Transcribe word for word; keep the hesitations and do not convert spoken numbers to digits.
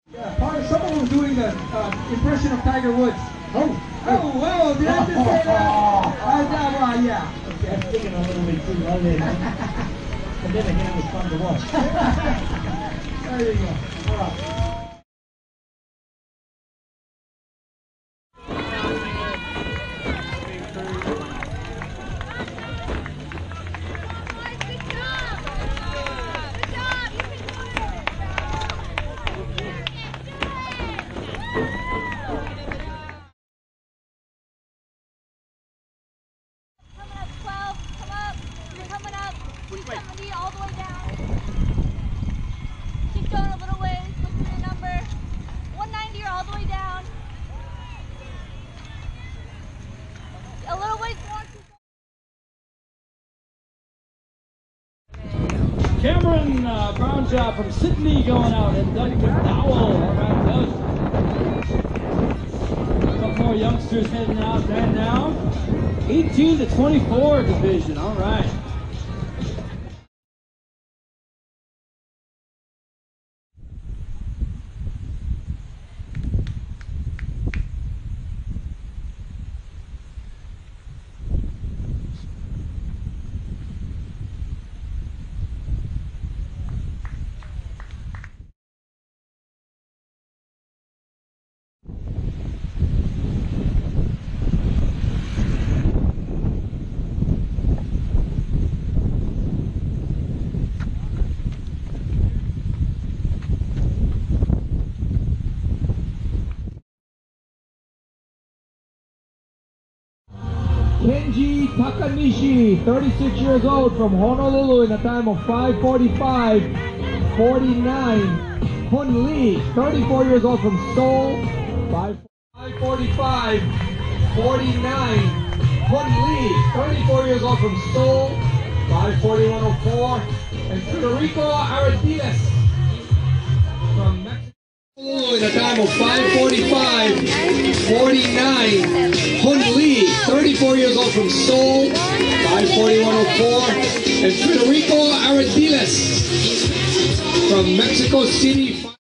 Yeah, part, someone was doing the uh, impression of Tiger Woods. Oh, Oh, whoa, did I just say that? Uh, that well, yeah. okay, I'm thinking a little bit too low there. But then again, it was fun to watch. There you go. All right. seventy all the way down. Keep going a little ways. Look for your number. one ninety all the way down. A little ways more. Cameron uh, Brownjob from Sydney going out, and Doug McDowell around Doug. A couple more youngsters heading out there now. eighteen to twenty-four division. All right. Kenji Takanishi, thirty-six years old, from Honolulu, in a time of five forty-five forty-nine. Hun Lee, thirty-four years old, from Seoul, five forty-five forty-nine. Hun Lee, thirty-four years old, from Seoul, five forty-one oh four. And Federico Aradiles from Mexico, in a time of five forty-five forty-nine. Hun Lee, thirty-four years old, from Seoul, five forty-one oh four. And Federico Aradiles from Mexico City.